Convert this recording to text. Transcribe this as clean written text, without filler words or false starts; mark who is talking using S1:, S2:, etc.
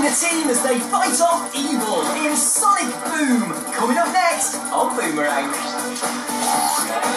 S1: Join the team as they fight off evil in Sonic Boom. Coming up next on Boomerang.